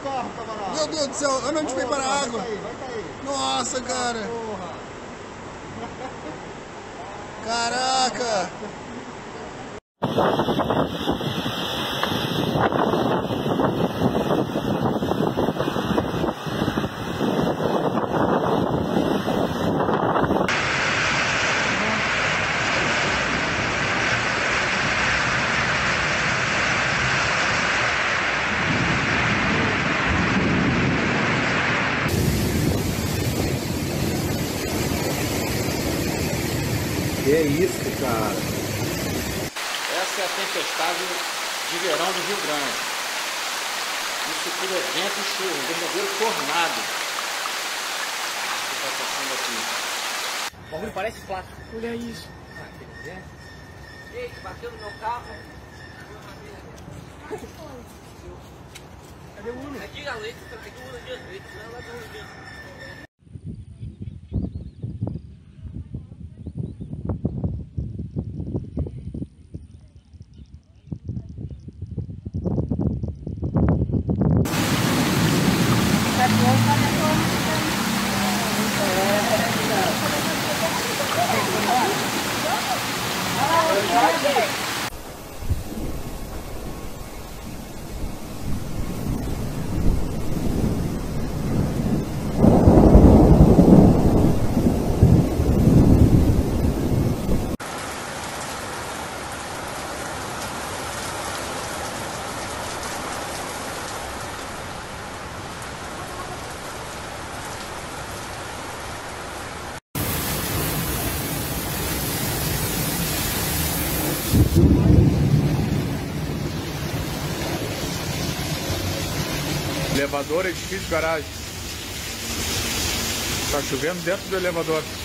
carro, camarada. Meu Deus do céu, olha onde foi para a água. Vai cair. Nossa, cara. Porra. Caraca. Que é isso, cara? Essa é a tempestade de verão do Rio Grande. Isso tudo é vento e chuva, um verdadeiro tornado. O que está passando aqui? O bagulho parece plástico. Olha isso. Ah, quer dizer? Eita, bateu no meu carro. Cadê o Uno? Aqui a leite, aqui o Uno de leite, não é lá do Uno. Elevador, edifício, garagem. Tá chovendo dentro do elevador.